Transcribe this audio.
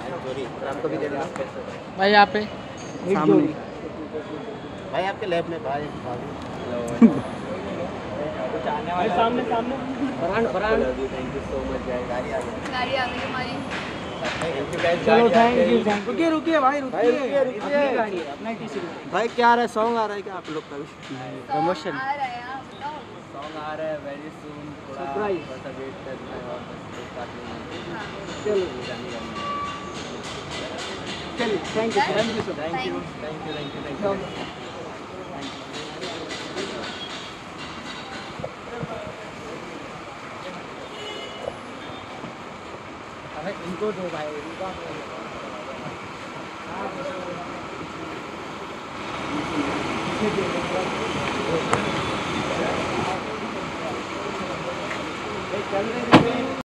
आपको भी दे देना भाई यहाँ पे सामने भाई आपके लेफ्ट में भाई भाई सामने सामने Farhan thank you so much गाड़ी आ गई हमारी चलो थैंक यू रुकिए रुकिए भाई रुकिए रुकिए गाड़ी है अपना टीसी भाई क्या आ रहा है सॉन्ग आ रहा है क्या आप लोग का प्रमोशन आ रहा है आप बताओ। सॉन्ग आ रहा है वेरी सून Surprise. थोड़ा वेट करना है और चलो चलिए thank you thank you thank you thank you thank you thank you अरे इनको दो भाई इनको चल रहे